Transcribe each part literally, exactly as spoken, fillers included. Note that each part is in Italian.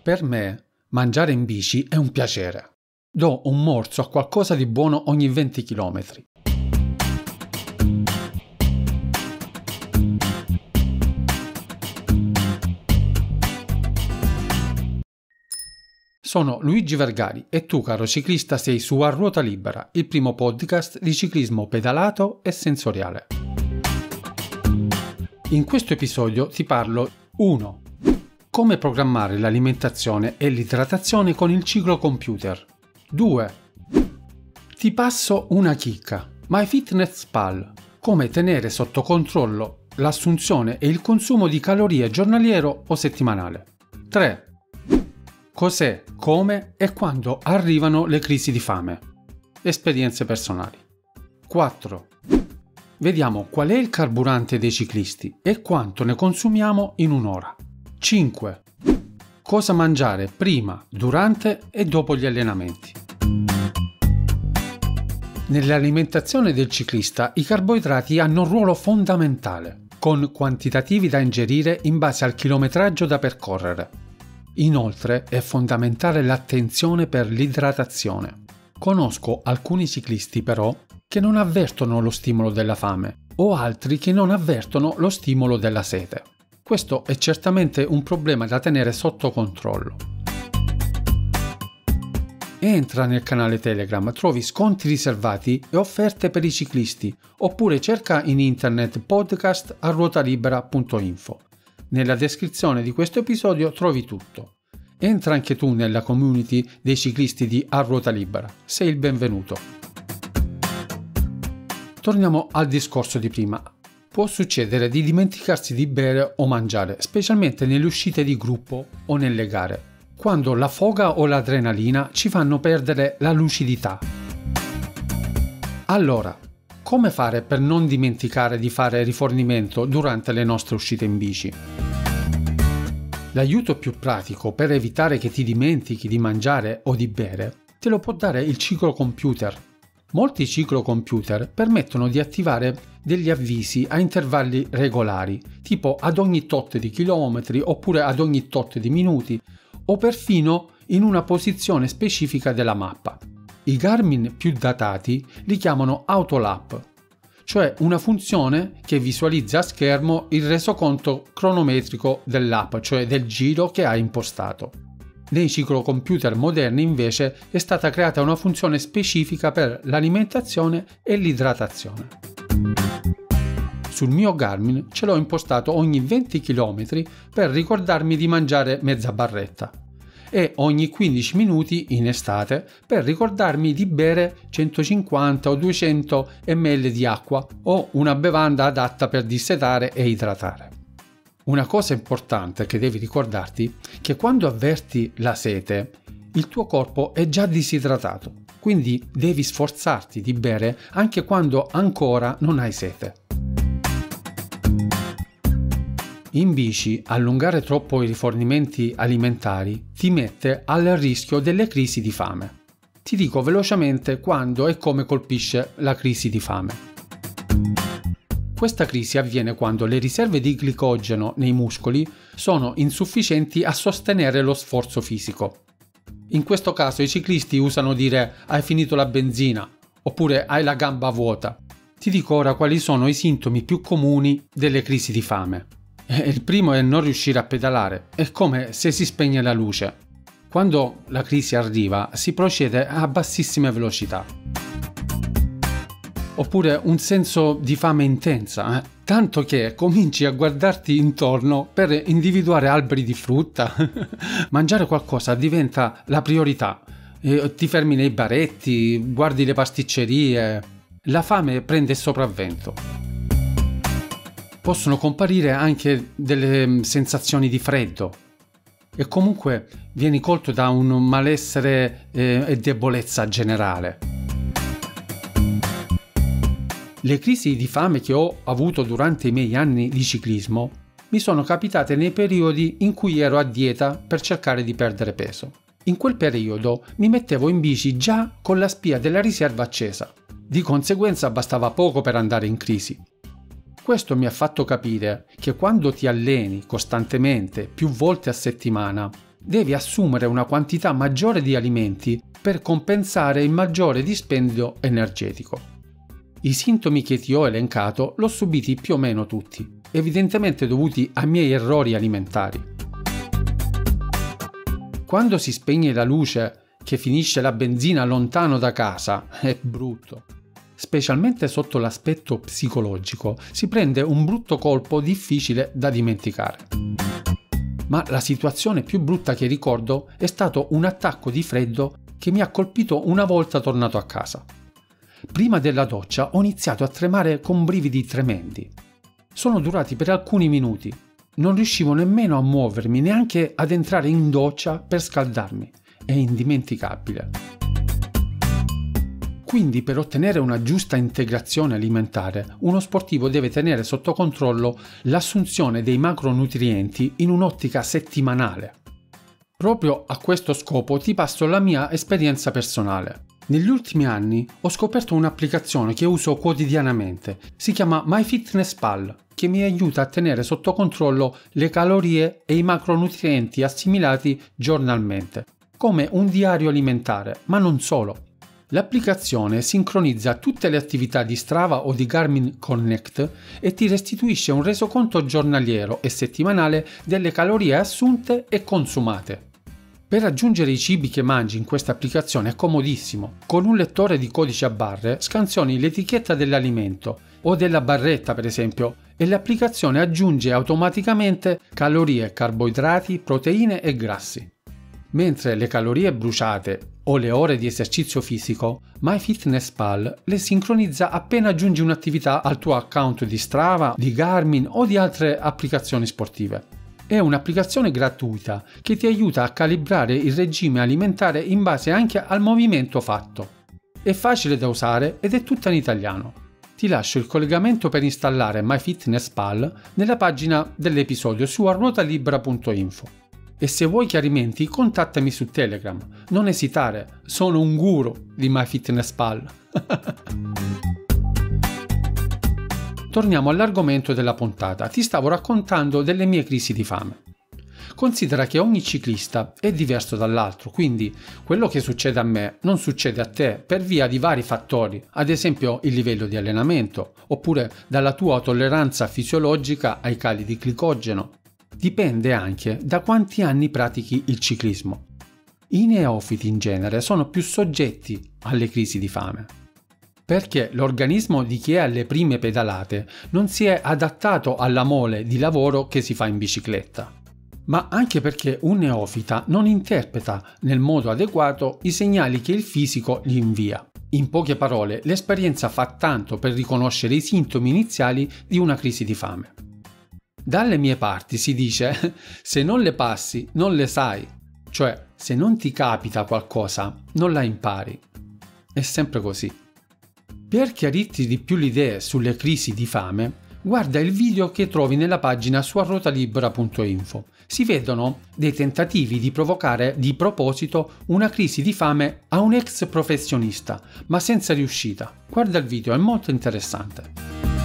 Per me, mangiare in bici è un piacere. Do un morso a qualcosa di buono ogni venti chilometri. Sono Luigi Vergari e tu, caro ciclista, sei su A Ruota Libera, il primo podcast di ciclismo pedalato e sensoriale. In questo episodio ti parlo uno. Come programmare l'alimentazione e l'idratazione con il ciclocomputer. due. Ti passo una chicca. MyFitnessPal. Come tenere sotto controllo l'assunzione e il consumo di calorie giornaliero o settimanale. tre. Cos'è, come e quando arrivano le crisi di fame. Esperienze personali. quattro. Vediamo qual è il carburante dei ciclisti e quanto ne consumiamo in un'ora. cinque. Cosa mangiare prima, durante e dopo gli allenamenti. Nell'alimentazione del ciclista i carboidrati hanno un ruolo fondamentale, con quantitativi da ingerire in base al chilometraggio da percorrere. Inoltre è fondamentale l'attenzione per l'idratazione. Conosco alcuni ciclisti però che non avvertono lo stimolo della fame o altri che non avvertono lo stimolo della sete. Questo è certamente un problema da tenere sotto controllo. Entra nel canale Telegram, trovi sconti riservati e offerte per i ciclisti, oppure cerca in internet podcast a ruotalibera punto info. Nella descrizione di questo episodio trovi tutto. Entra anche tu nella community dei ciclisti di A Ruota Libera. Sei il benvenuto. Torniamo al discorso di prima. Può succedere di dimenticarsi di bere o mangiare, specialmente nelle uscite di gruppo o nelle gare, quando la foga o l'adrenalina ci fanno perdere la lucidità. Allora, come fare per non dimenticare di fare rifornimento durante le nostre uscite in bici? L'aiuto più pratico per evitare che ti dimentichi di mangiare o di bere te lo può dare il ciclocomputer. Molti ciclocomputer permettono di attivare degli avvisi a intervalli regolari, tipo ad ogni tot di chilometri oppure ad ogni tot di minuti, o perfino in una posizione specifica della mappa. I Garmin più datati li chiamano Autolap, cioè una funzione che visualizza a schermo il resoconto cronometrico dell'app, cioè del giro che hai impostato. Nei ciclocomputer moderni invece è stata creata una funzione specifica per l'alimentazione e l'idratazione. Sul mio Garmin ce l'ho impostato ogni venti chilometri per ricordarmi di mangiare mezza barretta e ogni quindici minuti in estate per ricordarmi di bere centocinquanta o duecento millilitri di acqua o una bevanda adatta per dissetare e idratare. Una cosa importante che devi ricordarti è che quando avverti la sete, il tuo corpo è già disidratato, quindi devi sforzarti di bere anche quando ancora non hai sete. In bici, allungare troppo i rifornimenti alimentari ti mette al rischio delle crisi di fame. Ti dico velocemente quando e come colpisce la crisi di fame. Questa crisi avviene quando le riserve di glicogeno nei muscoli sono insufficienti a sostenere lo sforzo fisico. In questo caso i ciclisti usano dire hai finito la benzina oppure hai la gamba vuota. Ti dico ora quali sono i sintomi più comuni delle crisi di fame. Il primo è non riuscire a pedalare, è come se si spegne la luce. Quando la crisi arriva si procede a bassissime velocità. Oppure un senso di fame intensa, eh? tanto che cominci a guardarti intorno per individuare alberi di frutta. Mangiare qualcosa diventa la priorità. E ti fermi nei baretti, guardi le pasticcerie. La fame prende sopravvento. Possono comparire anche delle sensazioni di freddo e comunque vieni colto da un malessere eh, e debolezza generale. Le crisi di fame che ho avuto durante i miei anni di ciclismo mi sono capitate nei periodi in cui ero a dieta per cercare di perdere peso. In quel periodo mi mettevo in bici già con la spia della riserva accesa. Di conseguenza bastava poco per andare in crisi. Questo mi ha fatto capire che quando ti alleni costantemente più volte a settimana devi assumere una quantità maggiore di alimenti per compensare il maggiore dispendio energetico. I sintomi che ti ho elencato l'ho subiti più o meno tutti, evidentemente dovuti ai miei errori alimentari. Quando si spegne la luce, che finisce la benzina lontano da casa, è brutto. Specialmente sotto l'aspetto psicologico, si prende un brutto colpo difficile da dimenticare. Ma la situazione più brutta che ricordo è stato un attacco di freddo che mi ha colpito una volta tornato a casa. Prima della doccia ho iniziato a tremare con brividi tremendi. Sono durati per alcuni minuti. Non riuscivo nemmeno a muovermi, neanche ad entrare in doccia per scaldarmi. È indimenticabile. Quindi, per ottenere una giusta integrazione alimentare, uno sportivo deve tenere sotto controllo l'assunzione dei macronutrienti in un'ottica settimanale. Proprio a questo scopo ti passo la mia esperienza personale. Negli ultimi anni ho scoperto un'applicazione che uso quotidianamente. Si chiama MyFitnessPal, che mi aiuta a tenere sotto controllo le calorie e i macronutrienti assimilati giornalmente, come un diario alimentare, ma non solo. L'applicazione sincronizza tutte le attività di Strava o di Garmin Connect e ti restituisce un resoconto giornaliero e settimanale delle calorie assunte e consumate. Per aggiungere i cibi che mangi in questa applicazione è comodissimo. Con un lettore di codice a barre scansioni l'etichetta dell'alimento o della barretta, per esempio, e l'applicazione aggiunge automaticamente calorie, carboidrati, proteine e grassi. Mentre le calorie bruciate o le ore di esercizio fisico, MyFitnessPal le sincronizza appena aggiungi un'attività al tuo account di Strava, di Garmin o di altre applicazioni sportive. È un'applicazione gratuita che ti aiuta a calibrare il regime alimentare in base anche al movimento fatto. È facile da usare ed è tutta in italiano. Ti lascio il collegamento per installare MyFitnessPal nella pagina dell'episodio su arruotalibera punto info. E se vuoi chiarimenti, contattami su Telegram. Non esitare, sono un guru di MyFitnessPal. Torniamo all'argomento della puntata. Ti stavo raccontando delle mie crisi di fame. Considera che ogni ciclista è diverso dall'altro, quindi quello che succede a me non succede a te per via di vari fattori, ad esempio il livello di allenamento, oppure dalla tua tolleranza fisiologica ai cali di glicogeno. Dipende anche da quanti anni pratichi il ciclismo. I neofiti in genere sono più soggetti alle crisi di fame, perché l'organismo di chi è alle prime pedalate non si è adattato alla mole di lavoro che si fa in bicicletta, ma anche perché un neofita non interpreta nel modo adeguato i segnali che il fisico gli invia. In poche parole, l'esperienza fa tanto per riconoscere i sintomi iniziali di una crisi di fame. Dalle mie parti si dice: se non le passi, non le sai. Cioè, se non ti capita qualcosa, non la impari. È sempre così. Per chiarirti di più le idee sulle crisi di fame, guarda il video che trovi nella pagina su arruotalibera punto info. Si vedono dei tentativi di provocare di proposito una crisi di fame a un ex professionista, ma senza riuscita. Guarda il video, è molto interessante.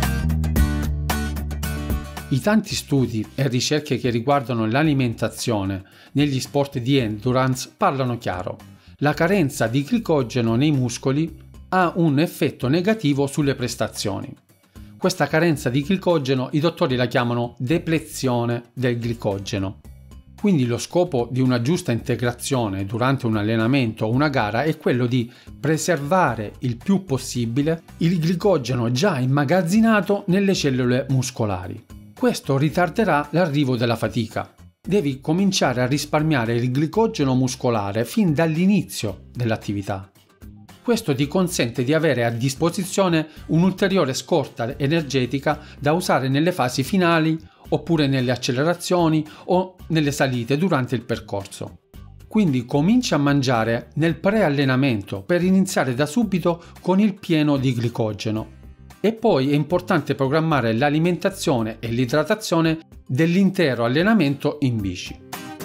I tanti studi e ricerche che riguardano l'alimentazione negli sport di endurance parlano chiaro. La carenza di glicogeno nei muscoli ha un effetto negativo sulle prestazioni. Questa carenza di glicogeno i dottori la chiamano deplezione del glicogeno. Quindi lo scopo di una giusta integrazione durante un allenamento o una gara è quello di preservare il più possibile il glicogeno già immagazzinato nelle cellule muscolari. Questo ritarderà l'arrivo della fatica. Devi cominciare a risparmiare il glicogeno muscolare fin dall'inizio dell'attività. Questo ti consente di avere a disposizione un'ulteriore scorta energetica da usare nelle fasi finali oppure nelle accelerazioni o nelle salite durante il percorso. Quindi comincia a mangiare nel pre-allenamento per iniziare da subito con il pieno di glicogeno. E poi è importante programmare l'alimentazione e l'idratazione dell'intero allenamento in bici.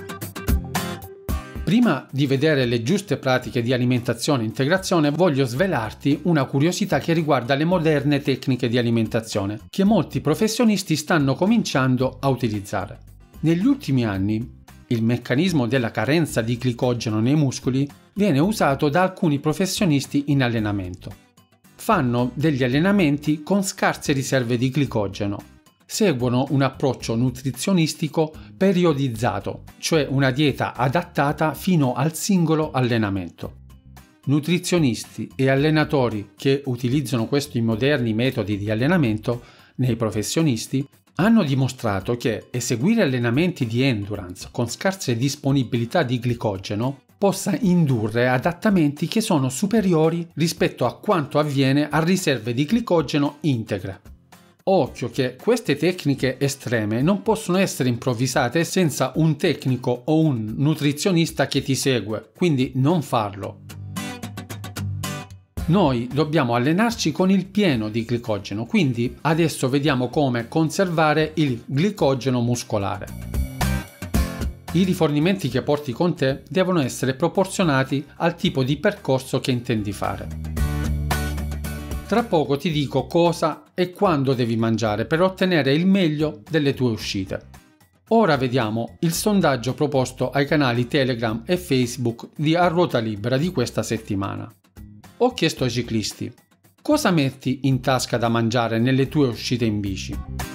Prima di vedere le giuste pratiche di alimentazione e integrazione, voglio svelarti una curiosità che riguarda le moderne tecniche di alimentazione che molti professionisti stanno cominciando a utilizzare. Negli ultimi anni il meccanismo della carenza di glicogeno nei muscoli viene usato da alcuni professionisti in allenamento. Fanno degli allenamenti con scarse riserve di glicogeno. Seguono un approccio nutrizionistico periodizzato, cioè una dieta adattata fino al singolo allenamento. Nutrizionisti e allenatori che utilizzano questi moderni metodi di allenamento nei professionisti hanno dimostrato che eseguire allenamenti di endurance con scarse disponibilità di glicogeno possa indurre adattamenti che sono superiori rispetto a quanto avviene a riserve di glicogeno integre. Occhio che queste tecniche estreme non possono essere improvvisate senza un tecnico o un nutrizionista che ti segue, quindi non farlo. Noi dobbiamo allenarci con il pieno di glicogeno, quindi adesso vediamo come conservare il glicogeno muscolare. I rifornimenti che porti con te devono essere proporzionati al tipo di percorso che intendi fare. Tra poco ti dico cosa e quando devi mangiare per ottenere il meglio delle tue uscite. Ora vediamo il sondaggio proposto ai canali Telegram e Facebook di A Ruota Libera di questa settimana. Ho chiesto ai ciclisti: cosa metti in tasca da mangiare nelle tue uscite in bici?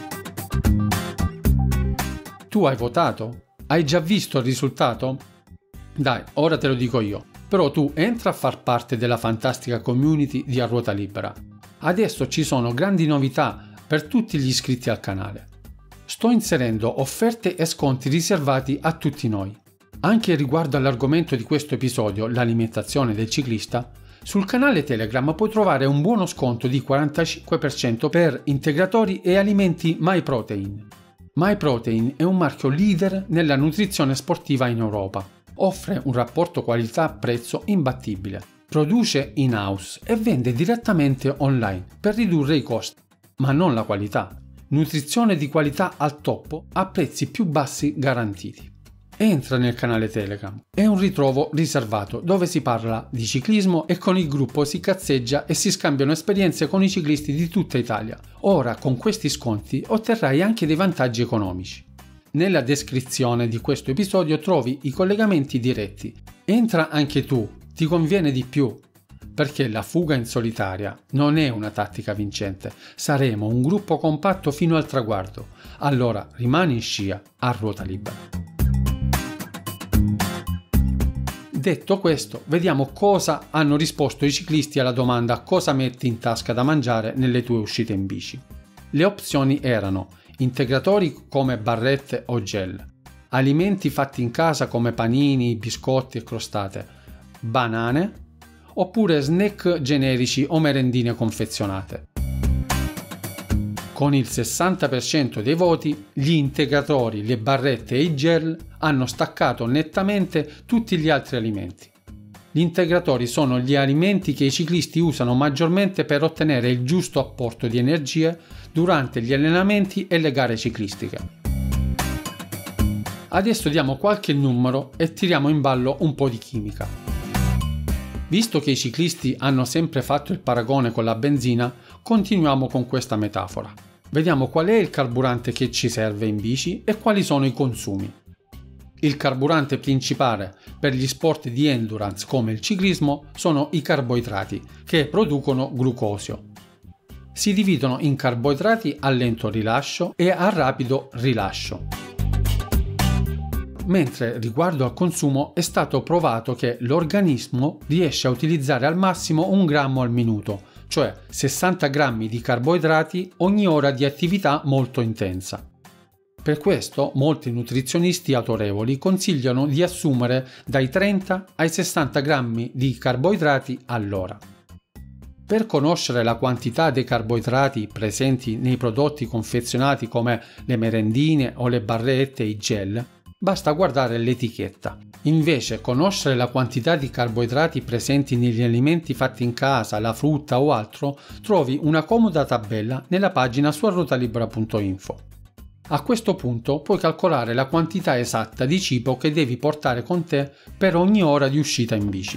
Tu hai votato? Hai già visto il risultato? Dai, ora te lo dico io. Però tu entra a far parte della fantastica community di A Ruota Libera. Adesso ci sono grandi novità per tutti gli iscritti al canale. Sto inserendo offerte e sconti riservati a tutti noi. Anche riguardo all'argomento di questo episodio, l'alimentazione del ciclista, sul canale Telegram puoi trovare un buono sconto di quarantacinque per cento per integratori e alimenti MyProtein. MyProtein è un marchio leader nella nutrizione sportiva in Europa. Offre un rapporto qualità-prezzo imbattibile. Produce in-house e vende direttamente online per ridurre i costi, ma non la qualità. Nutrizione di qualità al top a prezzi più bassi garantiti. Entra nel canale Telegram. È un ritrovo riservato dove si parla di ciclismo e con il gruppo si cazzeggia e si scambiano esperienze con i ciclisti di tutta Italia. Ora con questi sconti otterrai anche dei vantaggi economici. Nella descrizione di questo episodio trovi i collegamenti diretti. Entra anche tu, ti conviene di più, perché la fuga in solitaria non è una tattica vincente. Saremo un gruppo compatto fino al traguardo. Allora rimani in scia a ruota libera. Detto questo, vediamo cosa hanno risposto i ciclisti alla domanda cosa metti in tasca da mangiare nelle tue uscite in bici. Le opzioni erano integratori come barrette o gel, alimenti fatti in casa come panini, biscotti e crostate, banane, oppure snack generici o merendine confezionate. Con il sessanta per cento dei voti, gli integratori, le barrette e i gel hanno staccato nettamente tutti gli altri alimenti. Gli integratori sono gli alimenti che i ciclisti usano maggiormente per ottenere il giusto apporto di energie durante gli allenamenti e le gare ciclistiche. Adesso diamo qualche numero e tiriamo in ballo un po' di chimica. Visto che i ciclisti hanno sempre fatto il paragone con la benzina, continuiamo con questa metafora. Vediamo qual è il carburante che ci serve in bici e quali sono i consumi. Il carburante principale per gli sport di endurance come il ciclismo sono i carboidrati, che producono glucosio. Si dividono in carboidrati a lento rilascio e a rapido rilascio. Mentre riguardo al consumo è stato provato che l'organismo riesce a utilizzare al massimo un grammo al minuto, cioè sessanta grammi di carboidrati ogni ora di attività molto intensa. Per questo molti nutrizionisti autorevoli consigliano di assumere dai trenta ai sessanta grammi di carboidrati all'ora. Per conoscere la quantità dei carboidrati presenti nei prodotti confezionati come le merendine o le barrette e i gel, basta guardare l'etichetta. Invece, conoscere la quantità di carboidrati presenti negli alimenti fatti in casa, la frutta o altro, trovi una comoda tabella nella pagina su arruotalibera punto info. A questo punto puoi calcolare la quantità esatta di cibo che devi portare con te per ogni ora di uscita in bici.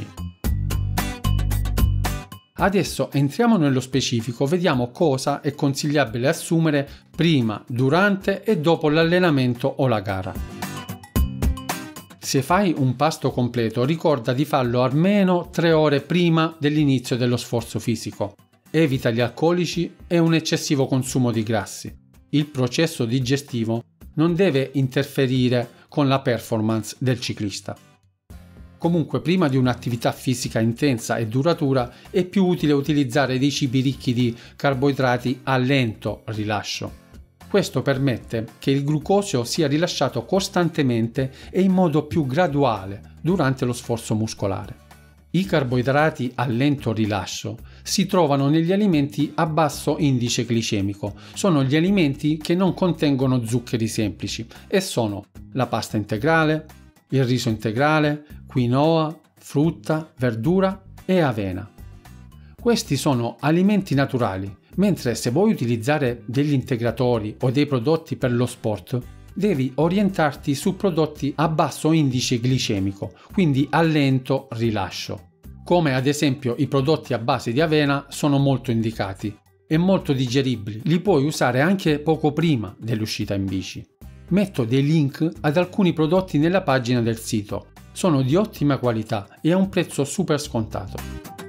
Adesso entriamo nello specifico, vediamo cosa è consigliabile assumere prima, durante e dopo l'allenamento o la gara. Se fai un pasto completo, ricorda di farlo almeno tre ore prima dell'inizio dello sforzo fisico. Evita gli alcolici e un eccessivo consumo di grassi. Il processo digestivo non deve interferire con la performance del ciclista. Comunque, prima di un'attività fisica intensa e duratura è più utile utilizzare dei cibi ricchi di carboidrati a lento rilascio. Questo permette che il glucosio sia rilasciato costantemente e in modo più graduale durante lo sforzo muscolare. I carboidrati a lento rilascio si trovano negli alimenti a basso indice glicemico. Sono gli alimenti che non contengono zuccheri semplici e sono la pasta integrale, il riso integrale, quinoa, frutta, verdura e avena. Questi sono alimenti naturali, mentre se vuoi utilizzare degli integratori o dei prodotti per lo sport, devi orientarti su prodotti a basso indice glicemico, quindi a lento rilascio. Come ad esempio i prodotti a base di avena sono molto indicati e molto digeribili, li puoi usare anche poco prima dell'uscita in bici. Metto dei link ad alcuni prodotti nella pagina del sito, sono di ottima qualità e a un prezzo super scontato.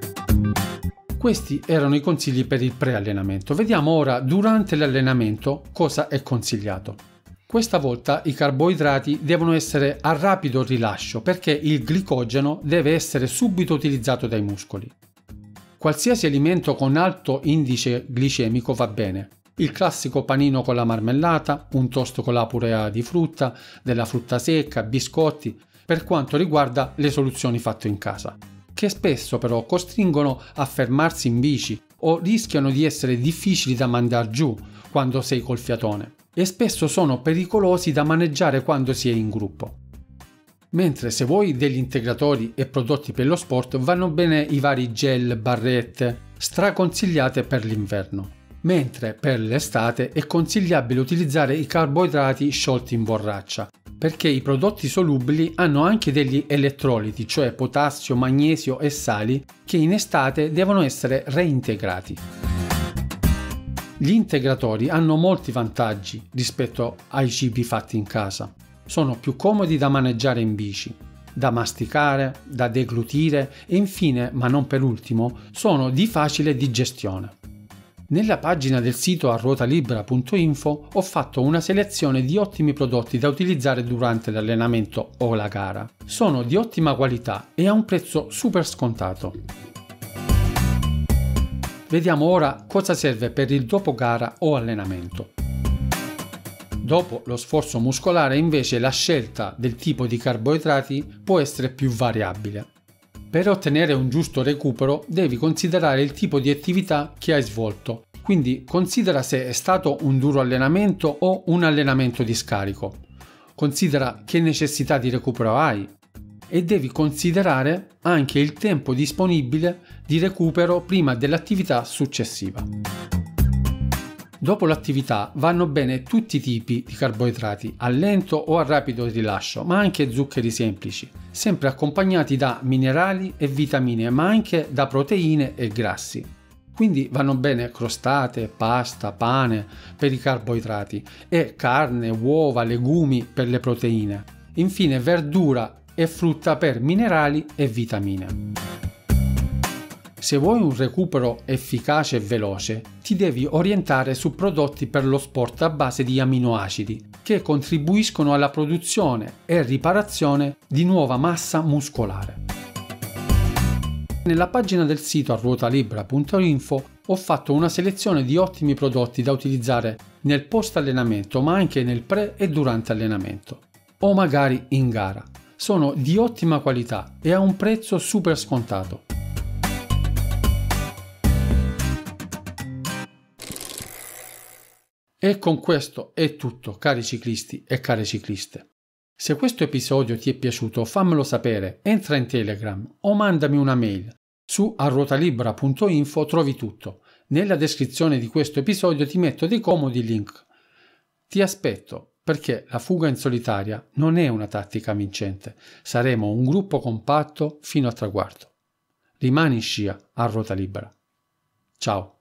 Questi erano i consigli per il pre-allenamento. Vediamo ora durante l'allenamento cosa è consigliato. Questa volta i carboidrati devono essere a rapido rilascio perché il glicogeno deve essere subito utilizzato dai muscoli. Qualsiasi alimento con alto indice glicemico va bene. Il classico panino con la marmellata, un toast con la purea di frutta, della frutta secca, biscotti, per quanto riguarda le soluzioni fatte in casa, che spesso però costringono a fermarsi in bici o rischiano di essere difficili da mandar giù quando sei col fiatone e spesso sono pericolosi da maneggiare quando si è in gruppo. Mentre se vuoi degli integratori e prodotti per lo sport vanno bene i vari gel, barrette, straconsigliate per l'inverno. Mentre per l'estate è consigliabile utilizzare i carboidrati sciolti in borraccia, perché i prodotti solubili hanno anche degli elettroliti, cioè potassio, magnesio e sali, che in estate devono essere reintegrati. Gli integratori hanno molti vantaggi rispetto ai cibi fatti in casa. Sono più comodi da maneggiare in bici, da masticare, da deglutire e infine, ma non per ultimo, sono di facile digestione. Nella pagina del sito a ruotalibera punto info ho fatto una selezione di ottimi prodotti da utilizzare durante l'allenamento o la gara. Sono di ottima qualità e a un prezzo super scontato. Vediamo ora cosa serve per il dopo gara o allenamento. Dopo lo sforzo muscolare invece la scelta del tipo di carboidrati può essere più variabile. Per ottenere un giusto recupero devi considerare il tipo di attività che hai svolto, quindi considera se è stato un duro allenamento o un allenamento di scarico. Considera che necessità di recupero hai e devi considerare anche il tempo disponibile di recupero prima dell'attività successiva. Dopo l'attività vanno bene tutti i tipi di carboidrati, a lento o a rapido rilascio, ma anche zuccheri semplici, sempre accompagnati da minerali e vitamine, ma anche da proteine e grassi. Quindi vanno bene crostate, pasta, pane per i carboidrati e carne, uova, legumi per le proteine. Infine verdura e frutta per minerali e vitamine. Se vuoi un recupero efficace e veloce, ti devi orientare su prodotti per lo sport a base di amminoacidi, che contribuiscono alla produzione e riparazione di nuova massa muscolare. Nella pagina del sito a ruotalibera punto info ho fatto una selezione di ottimi prodotti da utilizzare nel post-allenamento, ma anche nel pre e durante allenamento, o magari in gara. Sono di ottima qualità e a un prezzo super scontato. E con questo è tutto, cari ciclisti e care cicliste. Se questo episodio ti è piaciuto, fammelo sapere, entra in Telegram o mandami una mail. Su a ruotalibera punto info trovi tutto. Nella descrizione di questo episodio ti metto dei comodi link. Ti aspetto, perché la fuga in solitaria non è una tattica vincente. Saremo un gruppo compatto fino al traguardo. Rimani in scia a ruota libera. Ciao.